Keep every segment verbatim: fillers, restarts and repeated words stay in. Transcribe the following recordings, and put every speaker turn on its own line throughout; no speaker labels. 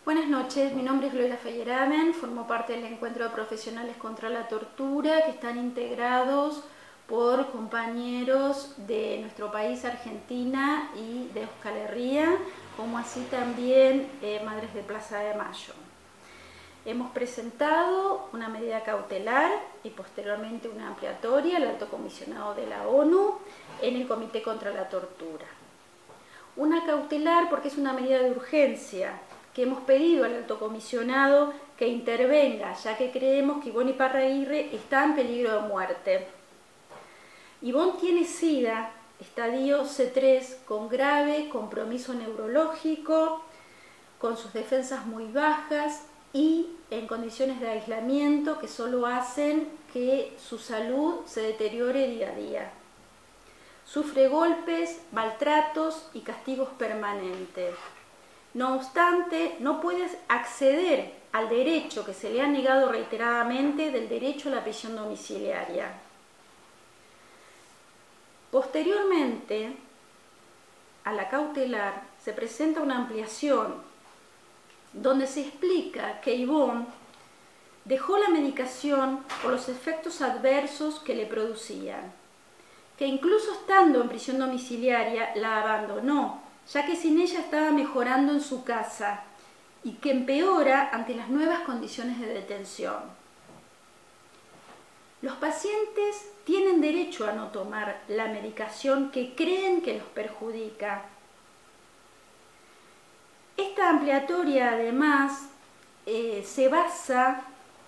Buenas noches, mi nombre es Gloria Feyerabend, formo parte del encuentro de profesionales contra la tortura que están integrados por compañeros de nuestro país, Argentina, y de Euskal Herria, como así también eh, Madres de Plaza de Mayo. Hemos presentado una medida cautelar y posteriormente una ampliatoria al Alto Comisionado de la ONU en el Comité contra la Tortura. Una cautelar porque es una medida de urgencia que hemos pedido al Alto Comisionado que intervenga, ya que creemos que Ivonne Iparraguirre está en peligro de muerte. Ivonne tiene SIDA, estadio C tres, con grave compromiso neurológico, con sus defensas muy bajas y en condiciones de aislamiento que solo hacen que su salud se deteriore día a día. Sufre golpes, maltratos y castigos permanentes. No obstante, no puede acceder al derecho que se le ha negado reiteradamente del derecho a la prisión domiciliaria. Posteriormente a la cautelar se presenta una ampliación donde se explica que Ivonne dejó la medicación por los efectos adversos que le producían, que incluso estando en prisión domiciliaria la abandonó, ya que sin ella estaba mejorando en su casa y que empeora ante las nuevas condiciones de detención. Los pacientes tienen derecho a no tomar la medicación que creen que los perjudica. Esta ampliatoria, además, eh, se basa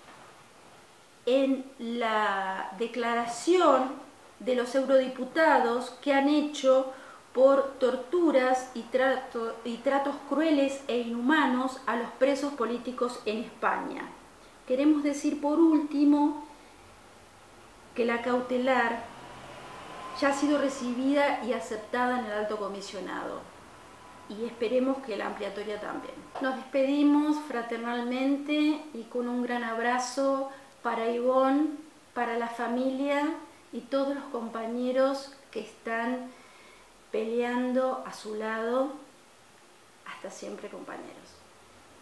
en la declaración de los eurodiputados que han hecho por torturas y, trato, y tratos crueles e inhumanos a los presos políticos en España. Queremos decir por último que la cautelar ya ha sido recibida y aceptada en el Alto Comisionado y esperemos que la ampliatoria también. Nos despedimos fraternalmente y con un gran abrazo para Ivonne, para la familia y todos los compañeros que están peleando a su lado. Hasta siempre, compañeros.